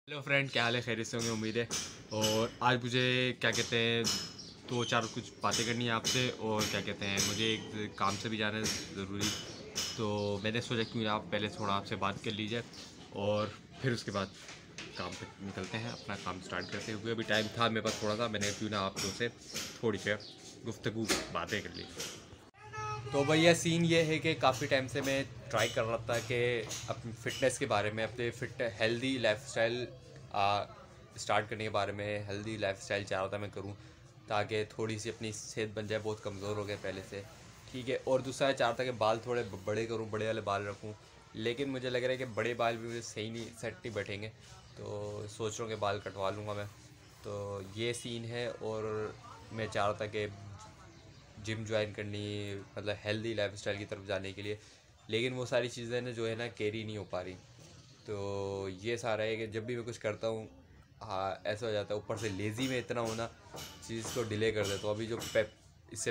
Hello friend, क्या हाल है? खैरियत से होंगे उम्मीद है। और आज मुझे क्या कहते हैं दो चार कुछ बातें करनी है आपसे। और क्या कहते हैं मुझे एक काम से भी जाना है ज़रूरी। तो मैंने सोचा क्यों ना आप पहले थोड़ा आपसे बात कर लीजिए और फिर उसके बाद काम पे निकलते हैं, अपना काम स्टार्ट करते हुए। अभी टाइम था मेरे पास थोड़ा सा, मैंने क्यों ना आप लोगों से थोड़ी सी गुफ्तगू बातें कर ली। तो भैया सीन ये है कि काफ़ी टाइम से मैं ट्राई कर रहा था कि अपनी फ़िटनेस के बारे में, अपने हेल्दी लाइफस्टाइल स्टार्ट करने के बारे में, हेल्दी लाइफस्टाइल चाह रहा था मैं करूं ताकि थोड़ी सी अपनी सेहत बन जाए। बहुत कमज़ोर हो गए पहले से, ठीक है। और दूसरा चाह रहा था कि बाल थोड़े बड़े करूं, बड़े वाले बाल रखूं। लेकिन मुझे लग रहा है कि बड़े बाल भी मुझे सही नहीं सेट नहीं बैठेंगे, तो सोच रहा हूँ कि बाल कटवा लूँगा मैं। तो ये सीन है। और मैं चाह रहा था कि जिम ज्वाइन करनी, मतलब हेल्दी लाइफस्टाइल की तरफ जाने के लिए। लेकिन वो सारी चीज़ें ना जो है ना कैरी नहीं हो पा रही। तो ये सारा है कि जब भी मैं कुछ करता हूँ, हाँ, ऐसा हो जाता है। ऊपर से लेज़ी में इतना होना, चीज़ को डिले कर देता हूँ। अभी जो इससे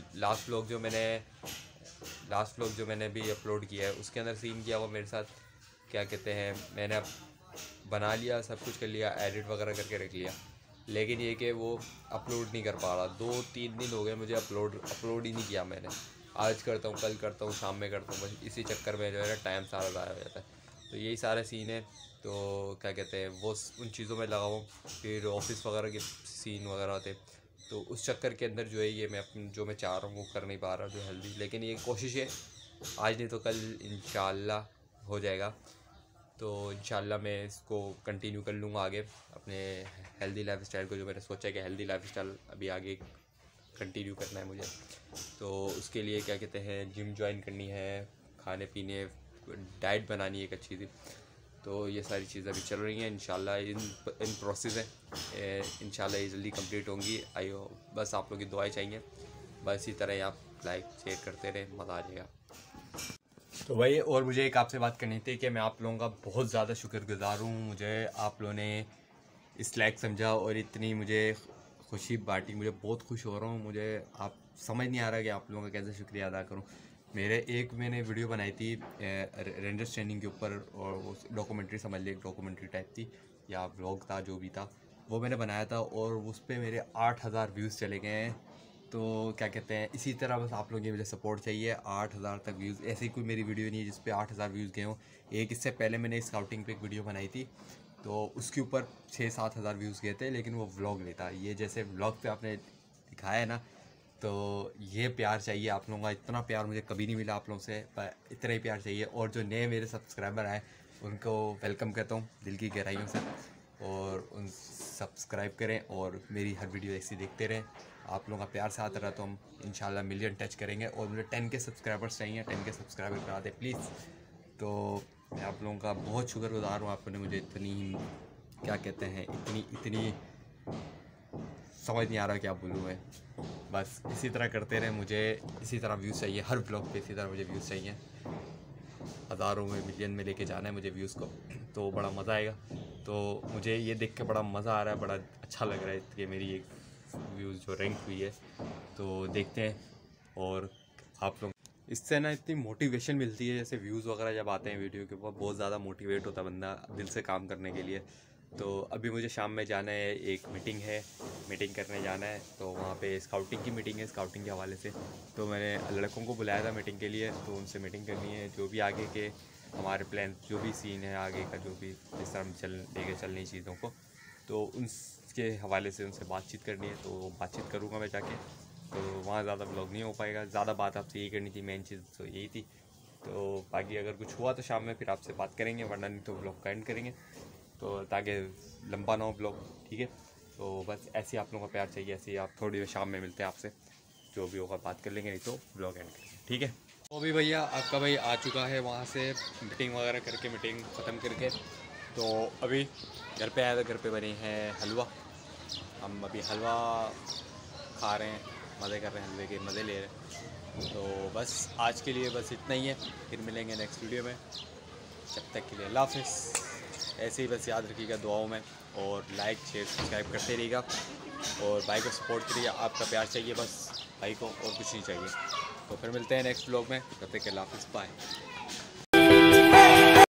लास्ट व्लॉग जो मैंने भी अपलोड किया है, उसके अंदर सीन किया हुआ मेरे साथ। क्या कहते हैं, मैंने अब बना लिया, सब कुछ कर लिया, एडिट वगैरह करके रख लिया। लेकिन ये कि वो अपलोड नहीं कर पा रहा। 2-3 दिन हो गए मुझे अपलोड ही नहीं किया मैंने। आज करता हूँ, कल करता हूँ, शाम में करता हूँ, बस इसी चक्कर में जो है ना टाइम सारा ज़ाया हो जाता है। तो यही सारे सीन है। तो क्या कहते हैं वो उन चीज़ों में लगा हूँ। फिर ऑफिस वगैरह के सीन वगैरह होते, तो उस चक्कर के अंदर जो है ये मैं अपनी जो मैं चाह रहा हूँ वो कर नहीं पा रहा, जो हेल्दी। लेकिन ये कोशिश है, आज नहीं तो कल इंशाल्लाह हो जाएगा। तो इंशाल्लाह मैं इसको कंटिन्यू कर लूँगा आगे, अपने हेल्दी लाइफस्टाइल को, जो मैंने सोचा है कि हेल्दी लाइफस्टाइल अभी आगे कंटिन्यू करना है मुझे। तो उसके लिए क्या कहते हैं जिम ज्वाइन करनी है, खाने पीने, डाइट बनानी है एक अच्छी सी। तो ये सारी चीज़ें अभी चल रही हैं। इंशाल्लाह इन प्रोसेस है। इंशाल्लाह ये जल्दी कंप्लीट होंगी। आई हो बस आप लोग की दुआएं चाहिए। बस इसी तरह आप लाइक शेयर करते रहें, मज़ा आ जाएगा। तो भाई, और मुझे एक आपसे बात करनी थी कि मैं आप लोगों का बहुत ज़्यादा शुक्रगुज़ार हूँ। मुझे आप लोगों ने इस लायक समझा और इतनी मुझे खुशी बांटी। मुझे बहुत खुश हो रहा हूँ। मुझे आप समझ नहीं आ रहा कि आप लोगों का कैसे शुक्रिया अदा करूँ। मैंने वीडियो बनाई थी रेंडर्स ट्रेनिंग के ऊपर, और वो डॉक्यूमेंट्री समझ ली, एक डॉक्यूमेंट्री टाइप थी या व्लॉग था, जो भी था वो मैंने बनाया था। और उस पर मेरे 8,000 व्यूज़ चले गए हैं। तो क्या कहते हैं, इसी तरह बस आप लोगों की मुझे सपोर्ट चाहिए। 8,000 तक व्यूज़, ऐसी कोई मेरी वीडियो नहीं है जिस पे 8,000 व्यूज़ गए हों। एक इससे पहले मैंने स्काउटिंग पे एक वीडियो बनाई थी, तो उसके ऊपर 6-7 हज़ार व्यूज़ गए थे, लेकिन वो व्लॉग नहीं था। ये जैसे व्लॉग पे आपने दिखाया है ना, तो ये प्यार चाहिए आप लोगों का। इतना प्यार मुझे कभी नहीं मिला आप लोगों से, पर इतना ही प्यार चाहिए। और जो नए मेरे सब्सक्राइबर आए, उनको वेलकम कहता हूँ दिल की गहराइयों से। और उन सब्सक्राइब करें और मेरी हर वीडियो ऐसी देखते रहें। आप लोगों का प्यार से आता रहा तो हम इंशाल्लाह मिलियन टच करेंगे। और मुझे 10 के सब्सक्राइबर्स चाहिए, 10 के सब्सक्राइबर करा दें प्लीज़। तो मैं आप लोगों का बहुत शुक्रगुज़ार हूँ। आपने मुझे इतनी, क्या कहते हैं, इतनी समझ नहीं आ रहा क्या बोलूँ मैं। बस इसी तरह करते रहे, मुझे इसी तरह व्यूज़ चाहिए हर ब्लॉग पे, इसी तरह मुझे व्यूज़ चाहिए। हज़ारों में, मिलियन में लेके जाना है मुझे व्यूज़ को, तो बड़ा मज़ा आएगा। तो मुझे ये देख के बड़ा मज़ा आ रहा है, बड़ा अच्छा लग रहा है कि मेरी एक व्यूज़ जो रैंक हुई है। तो देखते हैं। और आप लोग इससे ना इतनी मोटिवेशन मिलती है, जैसे व्यूज़ वगैरह जब आते हैं वीडियो के ऊपर, बहुत ज़्यादा मोटिवेट होता है बंदा दिल से काम करने के लिए। तो अभी मुझे शाम में जाना है, एक मीटिंग है, मीटिंग करने जाना है। तो वहाँ पे स्काउटिंग की मीटिंग है, स्काउटिंग के हवाले से। तो मैंने लड़कों को बुलाया था मीटिंग के लिए, तो उनसे मीटिंग करनी है। जो भी आगे के हमारे प्लान, जो भी सीन है आगे का, जो भी जिस तरह हम लेके चलनी चीज़ों को, तो उनके हवाले से उनसे बातचीत करनी है। तो बातचीत करूँगा मैं जाके। तो वहाँ ज़्यादा ब्लॉग नहीं हो पाएगा। ज़्यादा बात आपसे यही करनी थी, मेन चीज़ तो यही थी। तो बाकी अगर कुछ हुआ तो शाम में फिर आपसे बात करेंगे, वरना नहीं तो ब्लॉग का एंड करेंगे, तो ताकि लंबा ना हो ब्लॉग, ठीक है। तो बस ऐसे ही आप लोगों का प्यार चाहिए। ऐसे ही आप थोड़ी देर शाम में मिलते हैं आपसे, जो भी होगा बात कर लेंगे, नहीं तो ब्लॉग एंड करेंगे, ठीक है। तो अभी भैया आपका भाई आ चुका है वहाँ से मीटिंग वगैरह करके, मीटिंग ख़त्म करके। तो अभी घर पे आया था, घर पे बने हैं हलवा। हम अभी हलवा खा रहे हैं, मज़े कर रहे हैं, हलवे के मज़े ले रहे हैं। तो बस आज के लिए बस इतना ही है, फिर मिलेंगे नेक्स्ट वीडियो में। जब तक के लिए अल्लाह हाफ़िज़। ऐसे ही बस याद रखिएगा दुआओं में, और लाइक शेयर सब्सक्राइब करते रहिएगा, और भाई को सपोर्ट करिए। आपका प्यार चाहिए बस भाई को, और कुछ नहीं चाहिए। तो फिर मिलते हैं नेक्स्ट ब्लॉग में, तब तक के लिए अल्लाह हाफ़िज़, बाय।